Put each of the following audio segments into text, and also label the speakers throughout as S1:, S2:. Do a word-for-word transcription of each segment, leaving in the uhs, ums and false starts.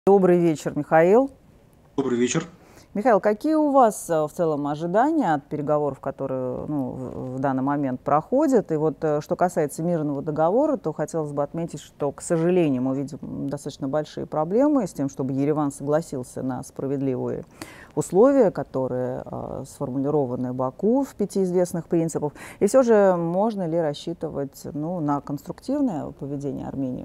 S1: Добрый вечер, Михаил.
S2: Добрый вечер.
S1: Михаил, какие у вас э, в целом ожидания от переговоров, которые ну, в в данный момент проходят? И вот э, что касается мирного договора, то хотелось бы отметить, что, к сожалению, мы видим достаточно большие проблемы с тем, чтобы Ереван согласился на справедливые условия, которые э, сформулированы Баку в пяти известных принципах. И все же можно ли рассчитывать ну, на конструктивное поведение Армении?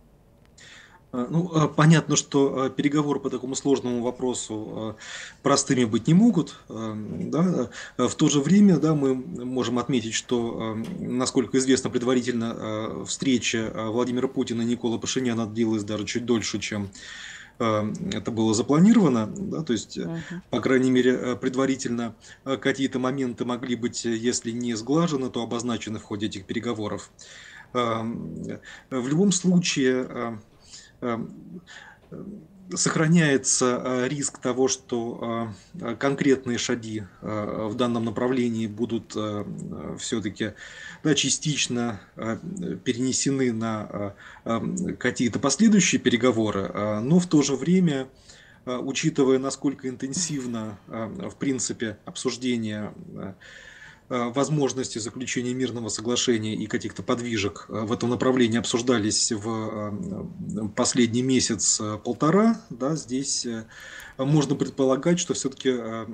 S2: А, Ну, а, понятно, что а, переговоры по такому сложному вопросу а, простыми быть не могут. а, Да. А В то же время, да, мы можем отметить, что, а, насколько известно предварительно, а, встреча а, Владимира Путина и Никола Пашиняна длилась даже чуть дольше, чем а, это было запланировано. Да, то есть, э,
S1: Мгм.
S2: по крайней мере, а, предварительно а, какие-то моменты могли быть, э, если не сглажены, то обозначены в ходе этих переговоров. А, В любом случае, а, Эм, эм, сохраняется э, риск того, что э, конкретные шаги э, в данном направлении будут все-таки, да, частично э, перенесены на э, эм, какие-то последующие переговоры, э, но в то же время, э, учитывая, насколько интенсивно, э, в принципе, обсуждение э, э, возможности заключения мирного соглашения и каких-то подвижек э, в этом направлении обсуждались в э, последний месяц-полтора, да, здесь э, можно предполагать, что все-таки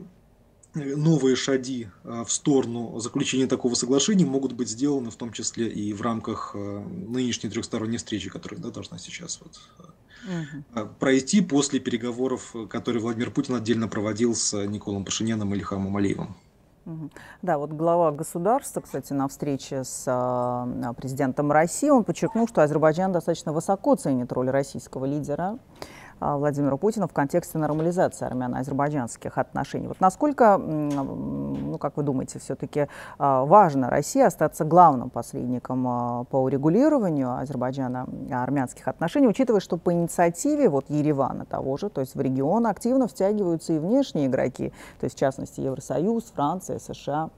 S2: новые шаги э, в сторону заключения такого соглашения могут быть сделаны, в том числе и в рамках э, нынешней трехсторонней встречи, которая, да, должна сейчас вот
S1: Мгм.
S2: э, пройти после переговоров, э, которые Владимир Путин отдельно проводил с Николом Пашиняном и Ильхамом Алиевым.
S1: Мгм. Да, вот глава государства, кстати, на встрече с а, а, президентом России, он подчеркнул, что Азербайджан достаточно высоко ценит роль российского лидера а, Владимира Путина в контексте нормализации армяно-азербайджанских отношений. Вот насколько, м, ну, как вы думаете, все-таки важно России остаться главным посредником а, по урегулированию азербайджано-армянских отношений, учитывая, что по инициативе вот Еревана того же, то есть в регион активно втягиваются и внешние игроки, то есть в частности Евросоюз, Франция, США.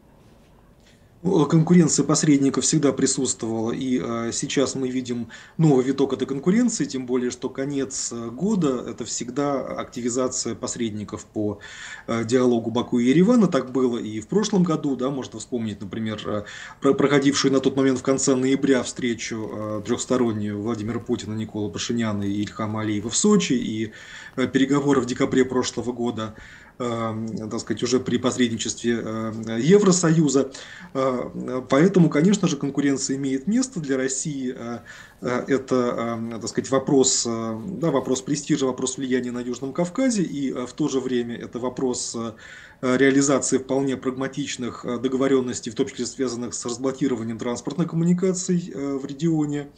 S2: Ну, конкуренция посредников всегда присутствовала, и э, сейчас мы видим новый виток этой конкуренции, тем более, что конец э, года – это всегда активизация посредников по э, диалогу Баку и Еревана. Так было и в прошлом году, да, можно вспомнить, например, э, про- проходившую на тот момент в конце ноября встречу э, трехстороннюю Владимира Путина, Никола Пашиняна и Ильхама Алиева в Сочи, и э, переговоры в декабре прошлого года, э, так сказать, уже при посредничестве э, Евросоюза. Э, Поэтому, конечно же, конкуренция имеет место для России. Э, э, Это, э, так сказать, вопрос, э, да, вопрос престижа, вопрос влияния на Южном Кавказе, и э, в то же время это вопрос э, реализации вполне прагматичных э, договоренностей, в том числе связанных с разблокированием транспортных коммуникаций э, в регионе.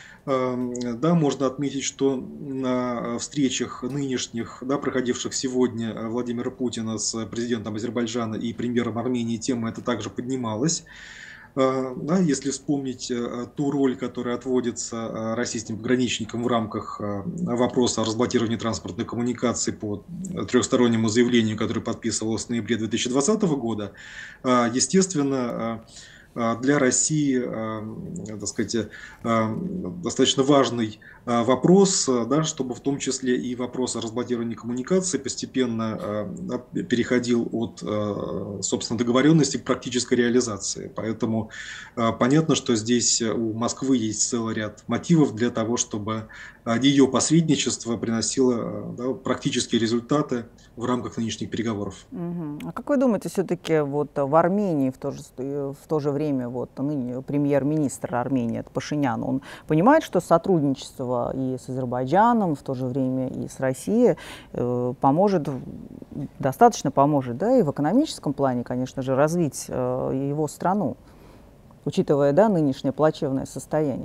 S2: Эм, Да, можно отметить, что на встречах нынешних, да, проходивших сегодня э, Владимира Путина с президентом Азербайджана и премьером Армении, тема эта также поднималась. Э, Да, если вспомнить э, ту роль, которая отводится э, российским пограничникам в рамках э, вопроса о разблокировании транспортной коммуникации по трехстороннему заявлению, которое подписывалось в ноябре две тысячи двадцатого года, э, естественно, э, э, для России, э, так сказать, э, достаточно важный э, вопрос, э, да, чтобы в том числе и вопрос о разблокировании коммуникации постепенно э, да, переходил от, э, собственно, договоренности к практической реализации. Поэтому э, понятно, что здесь у Москвы есть целый ряд мотивов для того, чтобы э, ее посредничество приносило э, да, практические результаты в рамках нынешних переговоров.
S1: Мгм. А как вы думаете, все-таки вот в Армении в то же, ст- э, в то же время вот ныне премьер-министр Армении, это Пашинян, он понимает, что сотрудничество и с Азербайджаном, в то же время и с Россией э, поможет, в- достаточно поможет, да, и в экономическом плане, конечно же, развить э, его страну, учитывая, да, нынешнее плачевное состояние?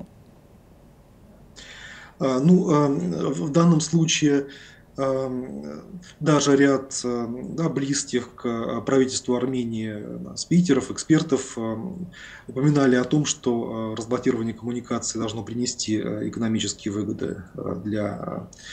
S2: А, Ну, а, в данном случае а, даже ряд а, да, близких к а, правительству Армении да, спикеров, экспертов а, упоминали о том, что а, разблокирование коммуникации должно принести а, экономические выгоды а, для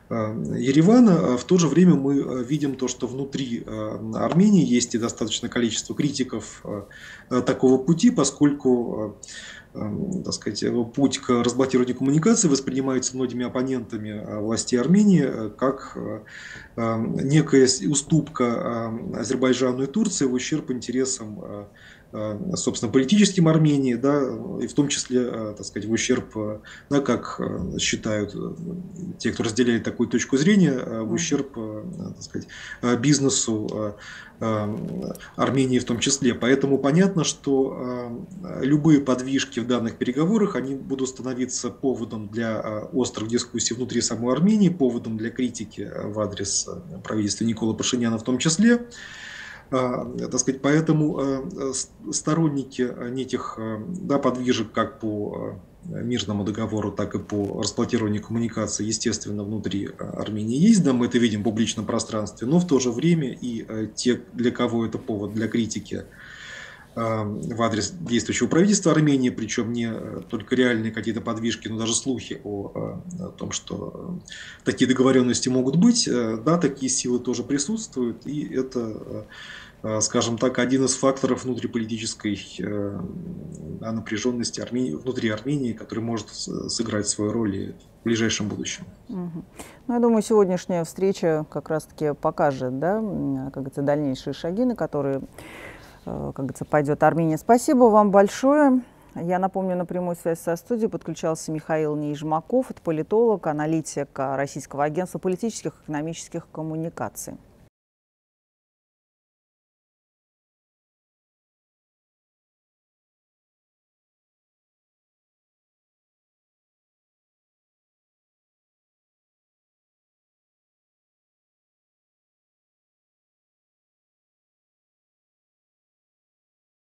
S2: Еревана. В то же время мы видим то, что внутри Армении есть и достаточное количество критиков такого пути, поскольку, так сказать, путь к разблокированию коммуникаций воспринимается многими оппонентами властей Армении как некая уступка Азербайджану и Турции в ущерб интересам, собственно, политическим Армении, да, и в том числе, так сказать, в ущерб, да, как считают те, кто разделяет такую точку зрения, в ущерб, так сказать, бизнесу Армении в том числе. Поэтому понятно, что любые подвижки в данных переговорах, они будут становиться поводом для острых дискуссий внутри самой Армении, поводом для критики в адрес правительства Никола Пашиняна в том числе. Так сказать, поэтому сторонники этих, да, подвижек как по мирному договору, так и по расблокированию коммуникаций, естественно, внутри Армении есть, да, мы это видим в публичном пространстве, но в то же время и те, для кого это повод для критики в адрес действующего правительства Армении, причем не только реальные какие-то подвижки, но даже слухи о, о том, что такие договоренности могут быть, да, такие силы тоже присутствуют, и это, скажем так, один из факторов внутриполитической, да, напряженности Армении, внутри Армении, который может сыграть свою роль и в ближайшем будущем.
S1: Угу. Ну, я думаю, сегодняшняя встреча как раз-таки покажет, да, как говорится, дальнейшие шаги, на которые, как говорится, пойдет Армения. Спасибо вам большое. Я напомню, на прямую связь со студией подключался Михаил Нижмаков, это политолог, аналитик Российского агентства политических и экономических коммуникаций.